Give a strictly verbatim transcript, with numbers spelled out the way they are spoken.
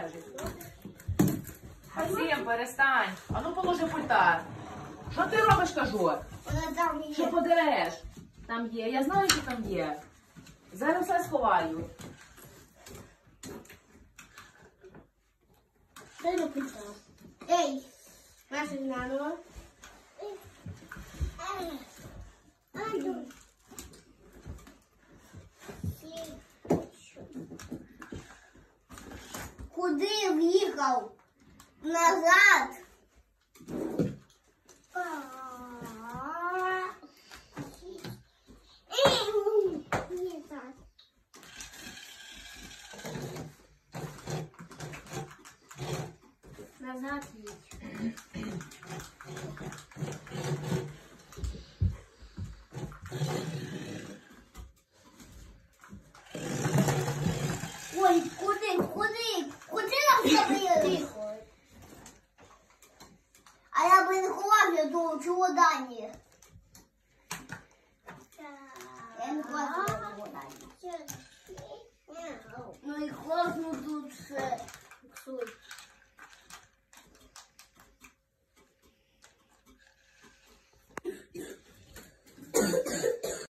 лежить. Максим, перестань. А ну положи пульта. Що ти робиш, кажу? Вона там є. Що подереш? Там є. Я знаю, що там є. Зараз все сховаю. Дай на пульта. Ей, Маша, нано. Куди в'їхав? Назад.